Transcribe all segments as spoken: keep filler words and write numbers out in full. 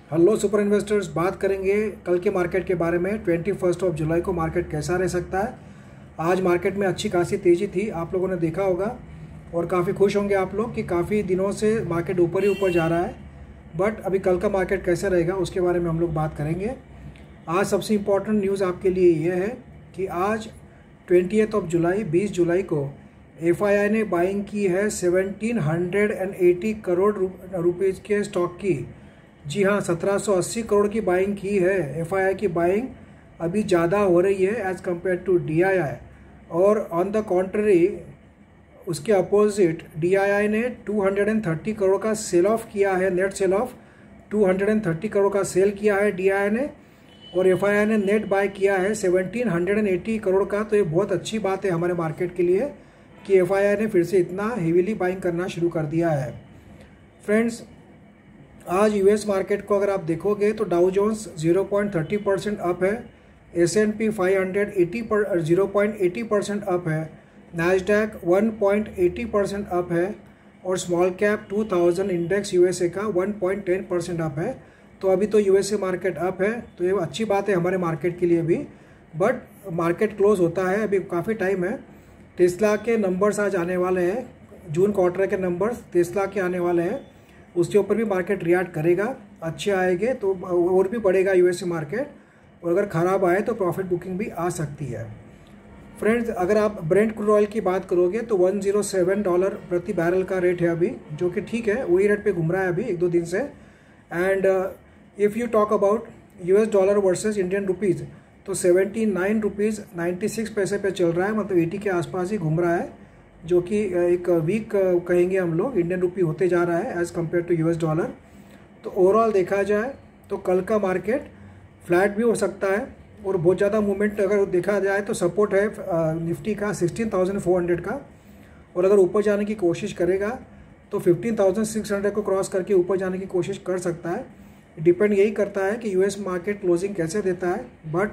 Hello super investors, बात करेंगे कल के मार्केट के बारे में। ट्वेंटी फर्स्ट ऑफ जुलाई को मार्केट कैसा रह सकता है। आज मार्केट में अच्छी खासी तेज़ी थी, आप लोगों ने देखा होगा और काफ़ी खुश होंगे आप लोग कि काफ़ी दिनों से मार्केट ऊपर ही ऊपर जा रहा है। बट अभी कल का मार्केट कैसा रहेगा उसके बारे में हम लोग बात करेंगे। आज सबसे इम्पॉर्टेंट न्यूज़ आपके लिए ये है कि आज ट्वेंटियथ ऑफ जुलाई बीस जुलाई को एफ आई आई ने बाइंग की है seventeen hundred and eighty crore rupees के स्टॉक की। जी हाँ, सत्रह सौ अस्सी करोड़ की बाइंग की है। एफ आई आई की बाइंग अभी ज़्यादा हो रही है as compare to D I I. और ऑन द कॉन्ट्ररी उसके अपोजिट डी आई आई ने टू हंड्रेड थर्टी करोड़ का सेल ऑफ किया है। Net sell off two hundred thirty crore का सेल किया है डी आई आई ने, और एफ आई आई ने नेट बाय किया है सेवनटीन एटी करोड़ का। तो ये बहुत अच्छी बात है हमारे मार्केट के लिए कि एफ आई आई ने फिर से इतना हेवीली बाइंग करना शुरू कर दिया है। फ्रेंड्स, आज यूएस मार्केट को अगर आप देखोगे तो Dow Jones zero point thirty percent up है, S and P five hundred eighty पर zero point eighty percent up है, Nasdaq one point eighty percent up है, और small cap two thousand index USA का one point ten percent up है। तो अभी तो यूएसए मार्केट अप है, तो ये अच्छी बात है हमारे मार्केट के लिए भी। बट मार्केट क्लोज होता है, अभी काफ़ी टाइम है। टेस्ला के नंबर्स आज आने वाले हैं, जून क्वार्टर के नंबर्स टेस्ला के आने वाले हैं, उसके ऊपर भी मार्केट रिएक्ट करेगा। अच्छे आएंगे तो और भी बढ़ेगा यूएसए मार्केट, और अगर ख़राब आए तो प्रॉफिट बुकिंग भी आ सकती है। फ्रेंड्स, अगर आप ब्रेंट क्रूड ऑयल की बात करोगे तो वन ज़ीरो सेवन डॉलर प्रति बैरल का रेट है अभी, जो कि ठीक है, वही रेट पे घूम रहा है अभी एक दो दिन से। And if you talk about US dollar versus Indian rupees तो seventy nine rupees ninety six पैसे पे चल रहा है, मतलब एटी के आसपास ही घूम रहा है, जो कि एक वीक कहेंगे हम लोग इंडियन रुपी होते जा रहा है as compare to US dollar. तो ओवरऑल देखा जाए तो कल का मार्केट फ्लैट भी हो सकता है, और बहुत ज़्यादा मूवमेंट अगर देखा जाए तो सपोर्ट है निफ्टी का सिक्सटीन थाउजेंड फोर हंड्रेड का, और अगर ऊपर जाने की कोशिश करेगा तो फिफ्टीन थाउजेंड सिक्स हंड्रेड को क्रॉस करके ऊपर जाने की कोशिश कर सकता है। डिपेंड यही करता है कि यूएस मार्केट क्लोजिंग कैसे देता है। बट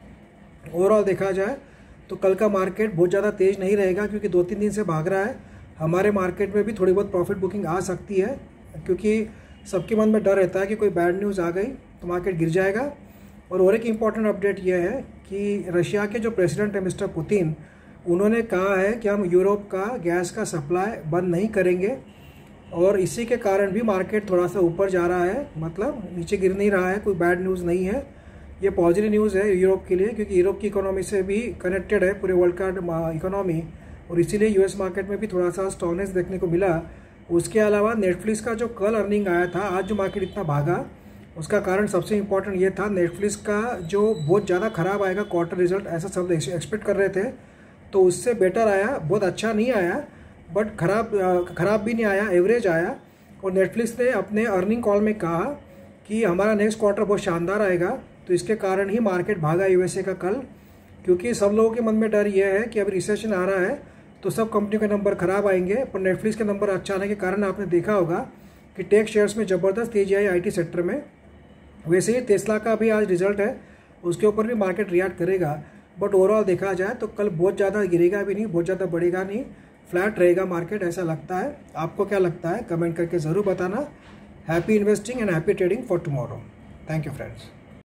ओवरऑल देखा जाए तो कल का मार्केट बहुत ज़्यादा तेज़ नहीं रहेगा, क्योंकि दो तीन दिन से भाग रहा है। हमारे मार्केट में भी थोड़ी बहुत प्रॉफिट बुकिंग आ सकती है, क्योंकि सबके मन में डर रहता है कि कोई बैड न्यूज़ आ गई तो मार्केट गिर जाएगा। और और एक इम्पॉर्टेंट अपडेट यह है कि रशिया के जो प्रेसिडेंट है मिस्टर पुतिन, उन्होंने कहा है कि हम यूरोप का गैस का सप्लाई बंद नहीं करेंगे, और इसी के कारण भी मार्केट थोड़ा सा ऊपर जा रहा है, मतलब नीचे गिर नहीं रहा है। कोई बैड न्यूज़ नहीं है, ये पॉजिटिव न्यूज़ है यूरोप के लिए, क्योंकि यूरोप की इकोनॉमी से भी कनेक्टेड है पूरे वर्ल्ड का इकोनॉमी, और इसीलिए यूएस मार्केट में भी थोड़ा सा स्ट्रॉन्गनेस देखने को मिला। उसके अलावा नेटफ्लिक्स का जो कल अर्निंग आया था, आज जो मार्केट इतना भागा उसका कारण सबसे इम्पोर्टेंट ये था, नेटफ्लिक्स का जो बहुत ज़्यादा ख़राब आएगा क्वार्टर रिजल्ट, ऐसा सब एक्सपेक्ट कर रहे थे, तो उससे बेटर आया। बहुत अच्छा नहीं आया, बट ख़राब ख़राब भी नहीं आया, एवरेज आया। और नेटफ्लिक्स ने अपने अर्निंग कॉल में कहा कि हमारा नेक्स्ट क्वार्टर बहुत शानदार आएगा, तो इसके कारण ही मार्केट भागा यूएसए का कल, क्योंकि सब लोगों के मन में डर यह है कि अभी रिसेशन आ रहा है तो सब कंपनियों के नंबर ख़राब आएंगे। पर नेटफ्लिक्स के नंबर अच्छा आने के कारण आपने देखा होगा कि टेक शेयर्स में ज़बरदस्त तेजी आई आईटी सेक्टर में। वैसे ही टेस्ला का भी आज रिजल्ट है, उसके ऊपर भी मार्केट रिएक्ट करेगा। बट ओवरऑल देखा जाए तो कल बहुत ज़्यादा गिरेगा भी नहीं, बहुत ज़्यादा बढ़ेगा नहीं, फ्लैट रहेगा मार्केट, ऐसा लगता है। आपको क्या लगता है कमेंट करके ज़रूर बताना। Happy investing and happy trading for tomorrow. Thank you friends.